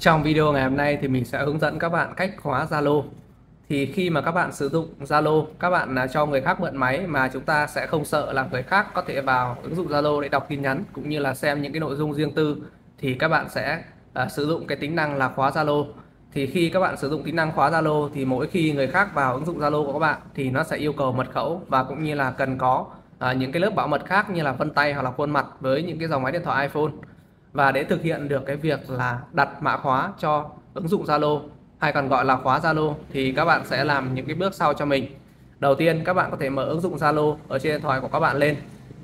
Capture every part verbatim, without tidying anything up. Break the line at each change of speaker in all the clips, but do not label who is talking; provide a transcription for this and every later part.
Trong video ngày hôm nay thì mình sẽ hướng dẫn các bạn cách khóa Zalo. Thì khi mà các bạn sử dụng Zalo, các bạn là cho người khác mượn máy mà chúng ta sẽ không sợ là người khác có thể vào ứng dụng Zalo để đọc tin nhắn cũng như là xem những cái nội dung riêng tư, thì các bạn sẽ uh, sử dụng cái tính năng là khóa Zalo. Thì khi các bạn sử dụng tính năng khóa Zalo thì mỗi khi người khác vào ứng dụng Zalo của các bạn thì nó sẽ yêu cầu mật khẩu và cũng như là cần có uh, những cái lớp bảo mật khác như là vân tay hoặc là khuôn mặt với những cái dòng máy điện thoại iPhone. Và để thực hiện được cái việc là đặt mã khóa cho ứng dụng Zalo hay còn gọi là khóa Zalo thì các bạn sẽ làm những cái bước sau cho mình. Đầu tiên các bạn có thể mở ứng dụng Zalo ở trên điện thoại của các bạn lên.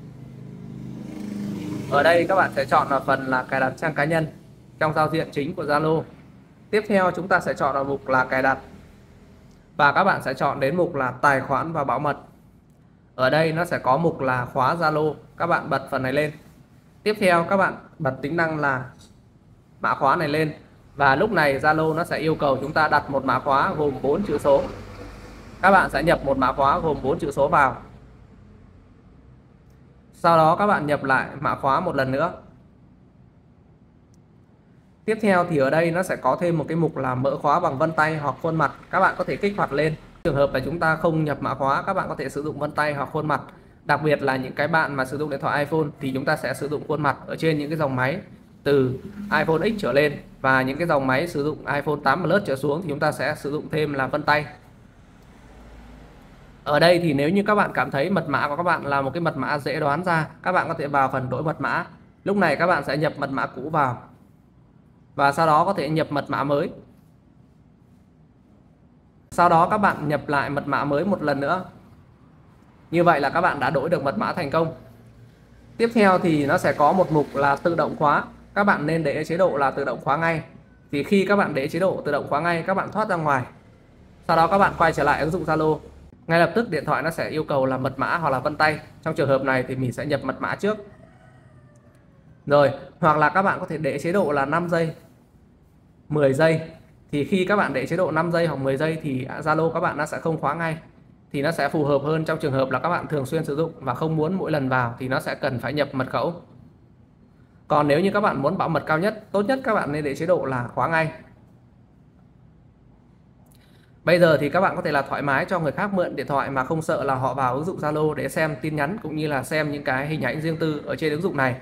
Ở đây các bạn sẽ chọn vào phần là cài đặt trang cá nhân trong giao diện chính của Zalo. Tiếp theo chúng ta sẽ chọn vào mục là cài đặt và các bạn sẽ chọn đến mục là tài khoản và bảo mật. Ở đây nó sẽ có mục là khóa Zalo, các bạn bật phần này lên. Tiếp theo các bạn bật tính năng là mã khóa này lên và lúc này Zalo nó sẽ yêu cầu chúng ta đặt một mã khóa gồm bốn chữ số. Các bạn sẽ nhập một mã khóa gồm bốn chữ số vào. Sau đó các bạn nhập lại mã khóa một lần nữa. Tiếp theo thì ở đây nó sẽ có thêm một cái mục là mở khóa bằng vân tay hoặc khuôn mặt. Các bạn có thể kích hoạt lên. Trường hợp là chúng ta không nhập mã khóa, các bạn có thể sử dụng vân tay hoặc khuôn mặt. Đặc biệt là những cái bạn mà sử dụng điện thoại iPhone thì chúng ta sẽ sử dụng khuôn mặt ở trên những cái dòng máy từ iPhone X trở lên, và những cái dòng máy sử dụng iPhone tám Plus trở xuống thì chúng ta sẽ sử dụng thêm là vân tay. Ở đây thì nếu như các bạn cảm thấy mật mã của các bạn là một cái mật mã dễ đoán ra, các bạn có thể vào phần đổi mật mã. Lúc này các bạn sẽ nhập mật mã cũ vào và sau đó có thể nhập mật mã mới. Sau đó các bạn nhập lại mật mã mới một lần nữa. Như vậy là các bạn đã đổi được mật mã thành công. Tiếp theo thì nó sẽ có một mục là tự động khóa. Các bạn nên để chế độ là tự động khóa ngay. Thì khi các bạn để chế độ tự động khóa ngay, các bạn thoát ra ngoài. Sau đó các bạn quay trở lại ứng dụng Zalo. Ngay lập tức điện thoại nó sẽ yêu cầu là mật mã hoặc là vân tay. Trong trường hợp này thì mình sẽ nhập mật mã trước. Rồi, hoặc là các bạn có thể để chế độ là năm giây, mười giây. Thì khi các bạn để chế độ năm giây hoặc mười giây thì Zalo các bạn nó sẽ không khóa ngay. Thì nó sẽ phù hợp hơn trong trường hợp là các bạn thường xuyên sử dụng và không muốn mỗi lần vào thì nó sẽ cần phải nhập mật khẩu. Còn nếu như các bạn muốn bảo mật cao nhất, tốt nhất các bạn nên để chế độ là khóa ngay. Bây giờ thì các bạn có thể là thoải mái cho người khác mượn điện thoại mà không sợ là họ vào ứng dụng Zalo để xem tin nhắn cũng như là xem những cái hình ảnh riêng tư ở trên ứng dụng này.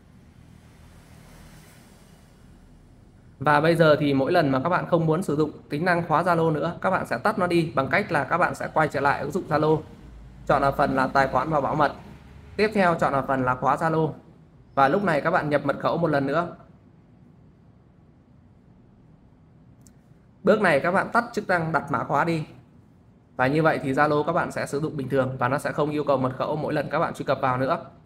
Và bây giờ thì mỗi lần mà các bạn không muốn sử dụng tính năng khóa Zalo nữa, các bạn sẽ tắt nó đi bằng cách là các bạn sẽ quay trở lại ứng dụng Zalo, chọn vào phần là tài khoản và bảo mật. Tiếp theo chọn vào phần là khóa Zalo. Và lúc này các bạn nhập mật khẩu một lần nữa. Bước này các bạn tắt chức năng đặt mã khóa đi. Và như vậy thì Zalo các bạn sẽ sử dụng bình thường và nó sẽ không yêu cầu mật khẩu mỗi lần các bạn truy cập vào nữa.